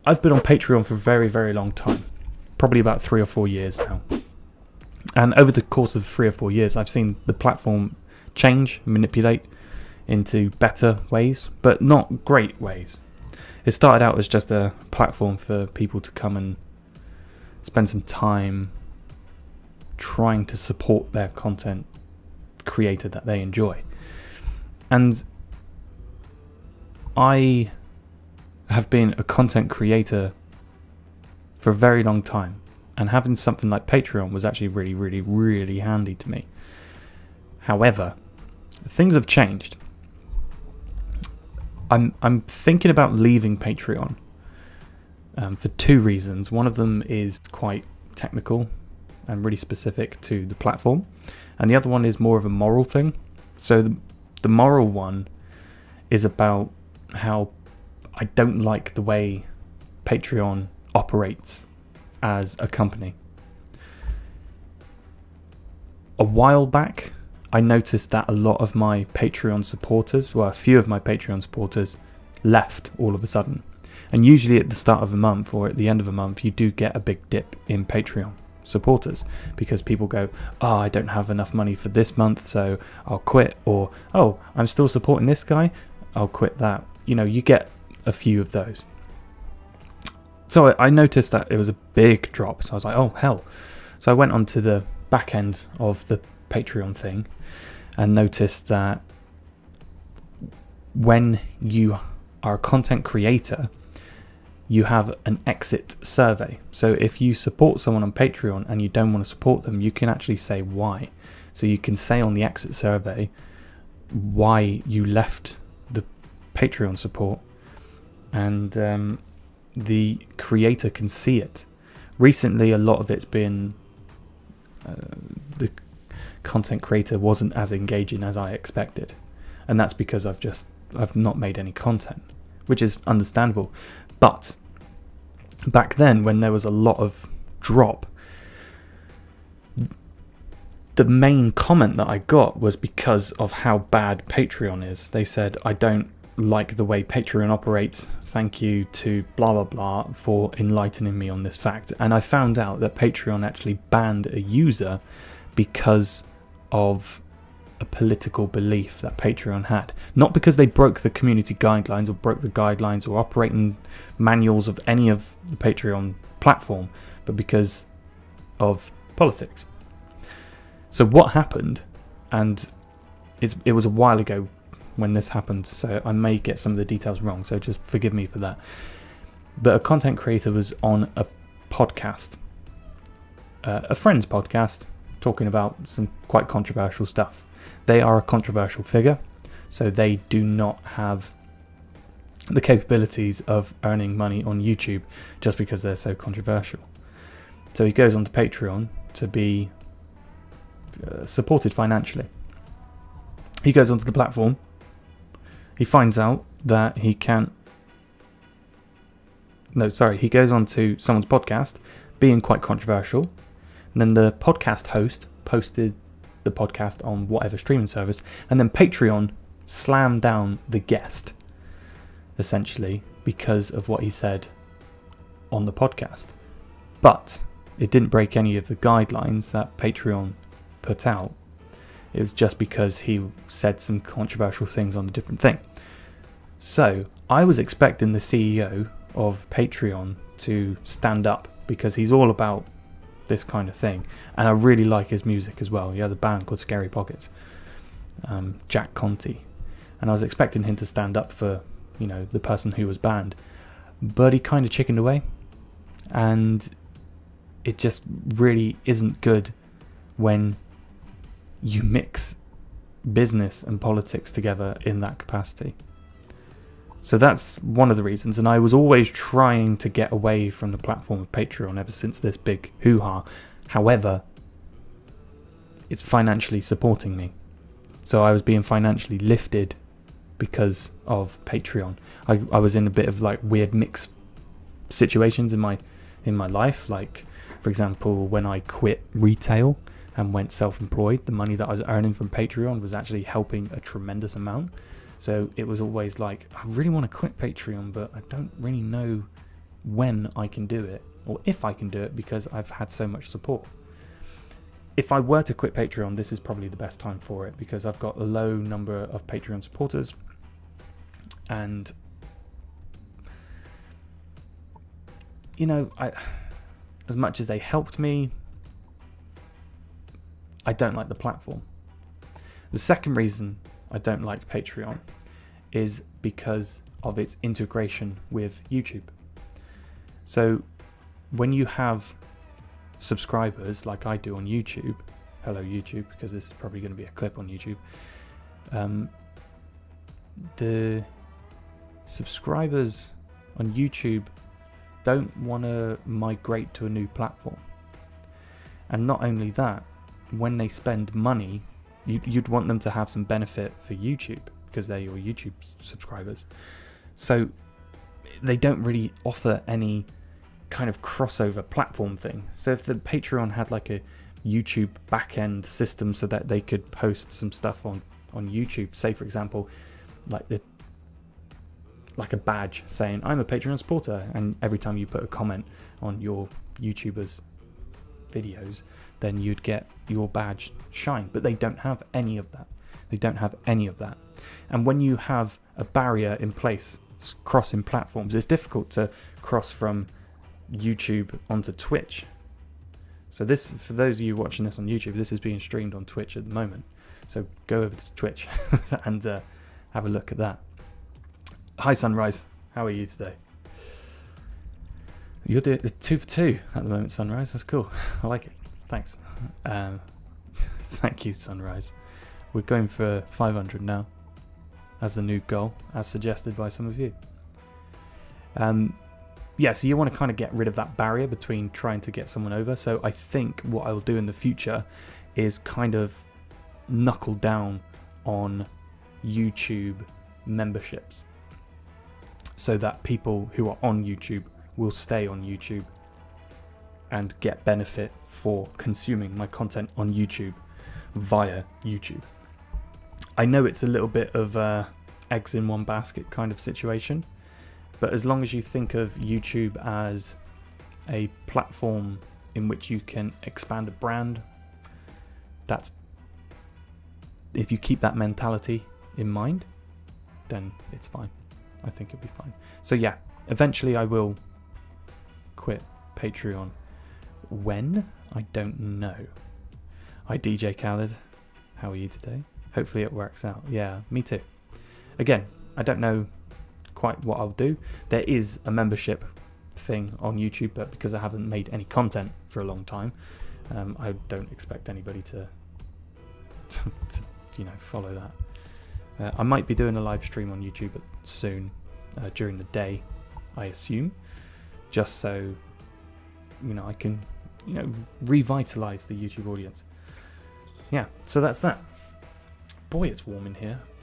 I've been on Patreon for a very, very long time, probably about 3 or 4 years now. And over the course of 3 or 4 years, I've seen the platform change, manipulate into better ways, but not great ways. It started out as just a platform for people to come and spend some time trying to support their content creator that they enjoy. And I have been a content creator for a very long time, and having something like Patreon was actually really, really, really handy to me. However, things have changed. I'm thinking about leaving Patreon for 2 reasons. One of them is quite technical and really specific to the platform, and the other one is more of a moral thing. So the moral one is about how I don't like the way Patreon operates as a company. A while back, I noticed that a lot of my Patreon supporters, well, a few of my Patreon supporters left all of a sudden. And usually at the start of a month or at the end of a month, you do get a big dip in Patreon supporters because people go, oh, I don't have enough money for this month, so I'll quit. Or, oh, I'm still supporting this guy, I'll quit that. You know, you get a few of those. So I noticed that it was a big drop. So I was like, oh, hell. So I went onto the back end of the Patreon thing and noticed that when you are a content creator, you have an exit survey. So if you support someone on Patreon and you don't want to support them, you can actually say why. So you can say on the exit survey why you left the Patreon support, and the creator can see it. Recently, a lot of it's been the content creator wasn't as engaging as I expected, and that's because I've not made any content, which is understandable. But back then, when there was a lot of drop, the main comment that I got was because of how bad Patreon is. They said, I don't like the way Patreon operates. Thank you to blah blah blah for enlightening me on this fact. And I found out that Patreon actually banned a user because of a political belief that Patreon had. Not because they broke the community guidelines or broke the guidelines or operating manuals of any of the Patreon platform, but because of politics. So what happened, and it was a while ago when this happened, so I may get some of the details wrong, so just forgive me for that. But a content creator was on a podcast, a friend's podcast, talking about some quite controversial stuff. They are a controversial figure, so they do not have the capabilities of earning money on YouTube just because they're so controversial. So he goes on to Patreon to be supported financially. He goes onto the platform. He finds out that he can't... No, sorry. He goes on to someone's podcast, being quite controversial. And then the podcast host posted the podcast on whatever streaming service. And then Patreon slammed down the guest, essentially, because of what he said on the podcast. But it didn't break any of the guidelines that Patreon put out. It was just because he said some controversial things on a different thing. So I was expecting the CEO of Patreon to stand up, because he's all about this kind of thing, and I really like his music as well. He has a band called Scary Pockets, Jack Conti, and I was expecting him to stand up for, you know, the person who was banned, but he kind of chickened away, and it just really isn't good when you mix business and politics together in that capacity. So that's one of the reasons, and I was always trying to get away from the platform of Patreon ever since this big hoo-ha. However, it's financially supporting me, so I was being financially lifted because of Patreon. I was in a bit of like weird mixed situations in my life. Like, for example, when I quit retail and went self-employed, the money that I was earning from Patreon was actually helping a tremendous amount. So it was always like, I really want to quit Patreon, but I don't really know when I can do it, or if I can do it, because I've had so much support. If I were to quit Patreon, this is probably the best time for it, because I've got a low number of Patreon supporters, and you know, as much as they helped me, I don't like the platform. The second reason I don't like Patreon is because of its integration with YouTube. So when you have subscribers like I do on YouTube, hello YouTube, because this is probably going to be a clip on YouTube, the subscribers on YouTube don't want to migrate to a new platform. And not only that, when they spend money, you'd want them to have some benefit for YouTube, because they're your YouTube subscribers. So they don't really offer any kind of crossover platform thing. So if the Patreon had like a YouTube backend system so that they could post some stuff on YouTube, say for example, like a badge saying I'm a Patreon supporter, and every time you put a comment on your YouTuber's videos, then you'd get your badge shine. But they don't have any of that. They don't have any of that. And when you have a barrier in place crossing platforms, it's difficult to cross from YouTube onto Twitch. So this, for those of you watching this on YouTube, this is being streamed on Twitch at the moment. So go over to Twitch and have a look at that. Hi Sunrise, how are you today? You're doing 2 for 2 at the moment, Sunrise. That's cool. I like it. Thanks. Thank you, Sunrise. We're going for 500 now as the new goal, as suggested by some of you. Yeah, so you want to kind of get rid of that barrier between trying to get someone over. So I think what I will do in the future is kind of knuckle down on YouTube memberships, so that people who are on YouTube will stay on YouTube and get benefit for consuming my content on YouTube via YouTube. I know it's a little bit of eggs in one basket kind of situation, but as long as you think of YouTube as a platform in which you can expand a brand, if you keep that mentality in mind, then it's fine. I think it'll be fine. So yeah, eventually I will quit Patreon. When? I don't know. Hi DJ Khaled, how are you today? Hopefully it works out. Yeah, me too. Again, I don't know quite what I'll do. There is a membership thing on YouTube, but because I haven't made any content for a long time, I don't expect anybody to follow that. I might be doing a live stream on YouTube soon, during the day, I assume, just so I can revitalize the YouTube audience. Yeah, so that's that. Boy, it's warm in here.